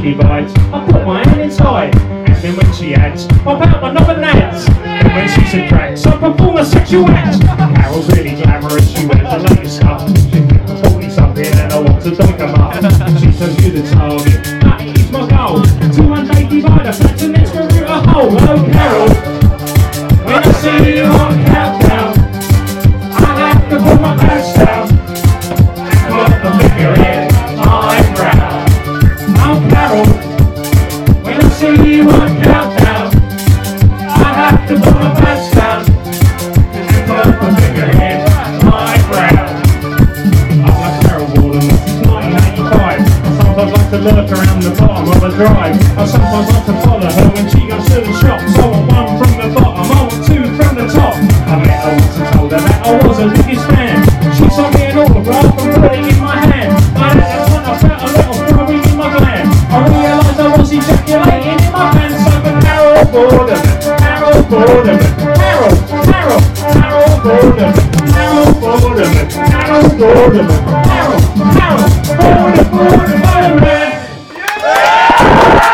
divides, I put my hand inside. And then when she adds, pop out my knob and nads. And when she subtracts, I perform a sexual act. Carol's really glamorous, she wears the latest stuff. She's 40 something and I want to dunk them up. She says you're the target, that is my goal. 200 divider, that's an extra root a hole. Oh Carol, when I see you on countdown, I have to put my pants down and put the finger in my brow. Oh Carol, when I see you on countdown, I have to put my pants down and put the finger in my brow. I'm like Carol Borden, since 1985. I sometimes like to lurk around the bottom of a drive. I sometimes like to follow her when she goes to the shop. So I want one from the bottom, I want two from the top. I met her once and told her that I was her biggest fan. She sent me an autograph and put it in my hand. But at that point I felt a little throbbing in my gland. I realised I was ejaculating in my pants. So for Carol Borden, Carol Borden, Carol Borden, Carol Borden, Carol Borden.